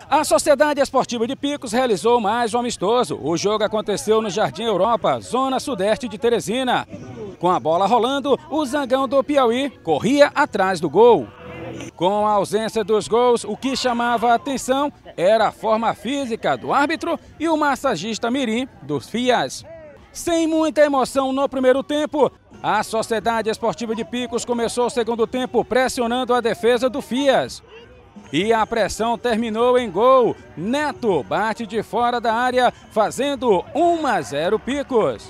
A Sociedade Esportiva de Picos realizou mais um amistoso. O jogo aconteceu no Jardim Europa, zona sudeste de Teresina. Com a bola rolando, o Zangão do Piauí corria atrás do gol. Com a ausência dos gols, o que chamava a atenção era a forma física do árbitro e o massagista mirim dos Fias. Sem muita emoção no primeiro tempo, a Sociedade Esportiva de Picos começou o segundo tempo pressionando a defesa do Fias. E a pressão terminou em gol. Neto bate de fora da área, fazendo 1-0 Picos.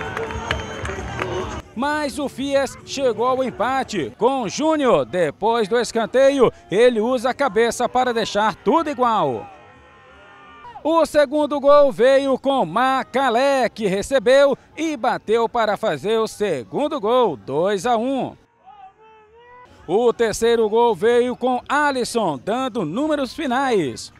Mas o Fias chegou ao empate com Júnior. Depois do escanteio, ele usa a cabeça para deixar tudo igual. O segundo gol veio com Macalé, que recebeu e bateu para fazer o segundo gol, 2-1. O terceiro gol veio com Alisson, dando números finais.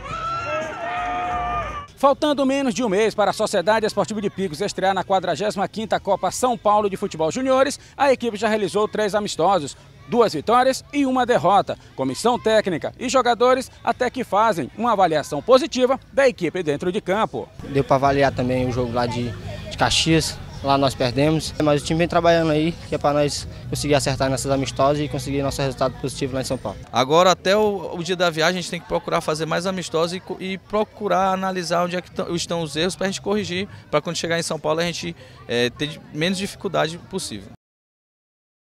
Faltando menos de um mês para a Sociedade Esportiva de Picos estrear na 45ª Copa São Paulo de Futebol Juniores, a equipe já realizou 3 amistosos, 2 vitórias e 1 derrota. Comissão técnica e jogadores até que fazem uma avaliação positiva da equipe dentro de campo. Deu para avaliar também o jogo lá de Caxias. Lá nós perdemos, mas o time vem trabalhando aí, que é para nós conseguir acertar nessas amistosas e conseguir nosso resultado positivo lá em São Paulo. Agora, até o dia da viagem, a gente tem que procurar fazer mais amistosos e procurar analisar onde é que estão os erros para a gente corrigir, para quando chegar em São Paulo a gente ter menos dificuldade possível.